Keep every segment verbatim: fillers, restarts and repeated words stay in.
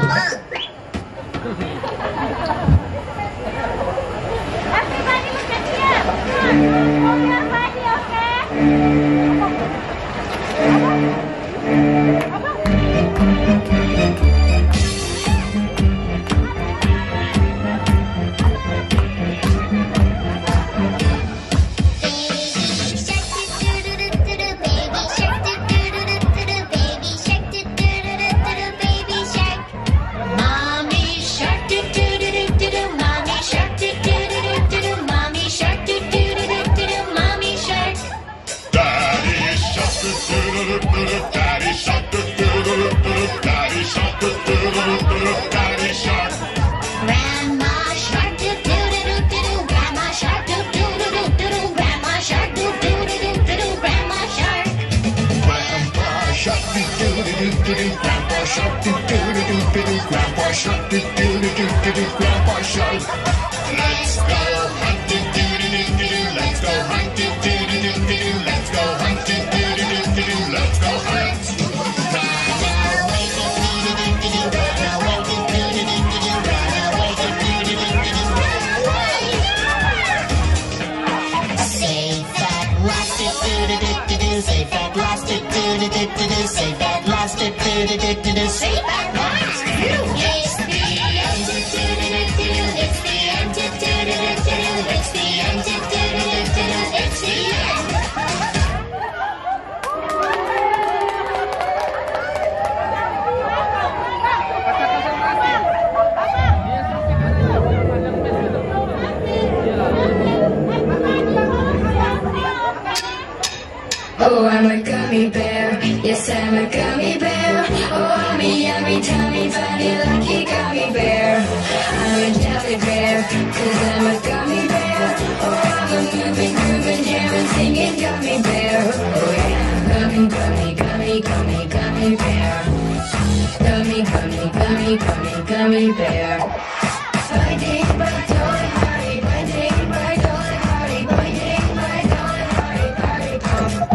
Alamat. Everybody look at here. Hold your body, okay? Daddy shark, do do do do do. Daddy shark, do do do do do. Daddy shark. Grandma shark, do do do do do. Grandma shark, do do do do do. Grandma shark, do do do do do. Grandma shark. Grandpa shark, do do do do do. Grandpa shark, do do do do do. Grandpa shark, do do do do do. Grandpa shark. Let's go hunt, do do do do do. Let's go hunt, do do do do do. Let's go hunt, do do do do do. Let's go hunt. Safe at last, do do do do do do. Safe at last, do do do do do do. Safe at last. It's the end, do do do do do. It's the end, do do do do do. It's the end, do do do do do. It's the end. Oh, I'm a gummy bear, yes, I'm a gummy bear. Oh, I'm a yummy, tummy, funny, lucky gummy bear. I'm a jelly bear, cause I'm a gummy bear. Oh, I'm a moving, grooving, jamming, singing gummy bear. Oh yeah, gummy, gummy, gummy, gummy, gummy bear. Gummy, gummy, gummy, gummy, gummy bear. Biting, bite, dolly, party, biting, bite, dolly, party, biting, bite, dolly, party, party, pop.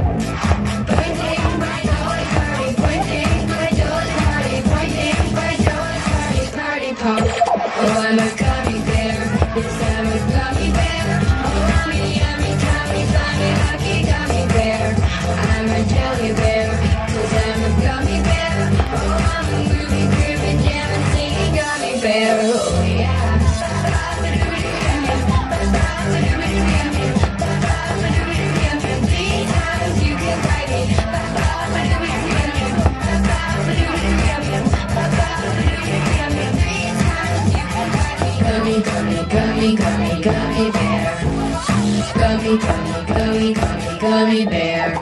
Oh, I'm a gummy bear, yes, I'm a gummy bear. Oh, I'm a yummy, tummy, funny, lucky gummy bear. I'm a jelly bear, cause I'm a gummy bear. Oh, I'm a moving, grooving, jamming, singing gummy bear. Oh, yeah. Three times you can bite me. Gummy, gummy, gummy, gummy, gummy bear. Gummy, gummy, gummy, gummy, gummy bear.